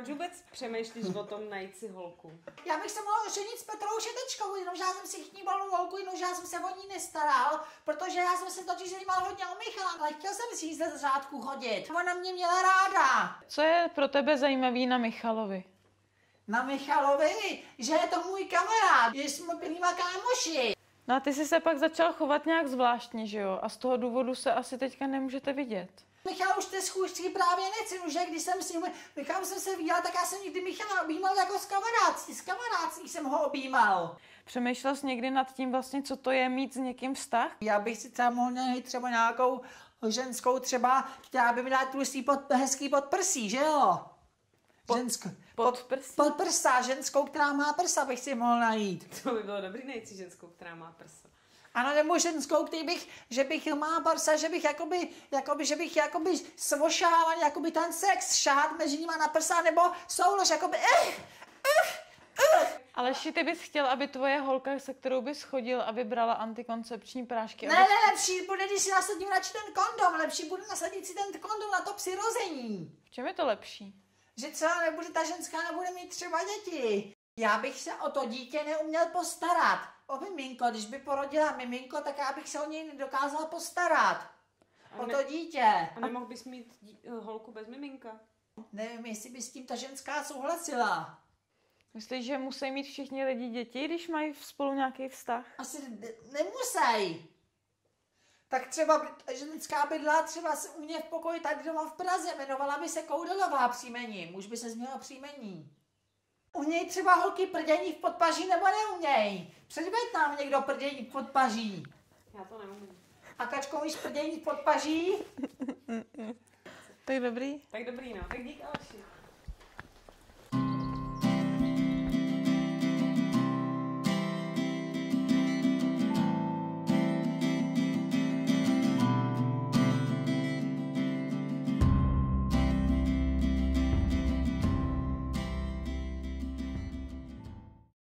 proč vůbec přemýšlíš o tom najít si holku? Já bych se mohla ženit s Petrou Šetečkou, jenomže já jsem si chníbalou holku, jenomže já jsem se o ní nestaral, protože já jsem se totiž zajímal hodně o Michala, ale chtěl jsem si jí ze řádku chodit. Ona mě měla ráda. Co je pro tebe zajímavý na Michalovi? Na Michalovi, že je to můj kamarád, že jsme bývá kámoši. No a ty jsi se pak začal chovat nějak zvláštně, že jo? A z toho důvodu se asi teďka nemůžete vidět. Michal už ty schůzky právě nechci, že když jsem s ním, Michalem jsem se viděla, tak já jsem někdy Michala objímal jako s kamarádcí jsem ho objímal. Přemýšlel jsi někdy nad tím vlastně, co to je mít s někým vztah? Já bych si třeba mohl najít třeba nějakou ženskou třeba, která by mi dala tlustý hezký podprsí, že jo? Podprsa, ženskou, která má prsa, bych si mohl najít. To by bylo dobrý najít si ženskou, která má prsa. Ano, nebo ženskou, že bych má prsa, že bych jakoby svošával, jakoby ten sex, šát mezi nima na prsa, nebo soulož, jakoby Aleši, ty bys chtěl, aby tvoje holka, se kterou bys chodil, aby brala antikoncepční prášky? Ne, lepší bude, když si nasadím radši ten kondom, lepší bude nasadit si ten kondom na to přirození. V čem je to lepší? Že třeba ta ženská nebude mít třeba děti. Já bych se o to dítě neuměl postarat. O miminko, když by porodila miminko, tak já bych se o něj nedokázal postarat. O to dítě. A nemohl bys mít holku bez miminka? Nevím, jestli by s tím ta ženská souhlasila. Myslíš, že musí mít všichni lidi děti, když mají spolu nějaký vztah? Asi nemusí. Tak třeba ženská bydla třeba u mě v pokoji tady doma v Praze, jmenovala by se Koudelová příjmení, muž by se změnil příjmení. Uměj třeba holky prdění v podpaží nebo neuměj? Předveď nám někdo prdění v podpaží. Já to neumím. A Kačko, umíš prdění v podpaží? Tak dobrý. Tak dobrý, no. Tak dík, Aleši.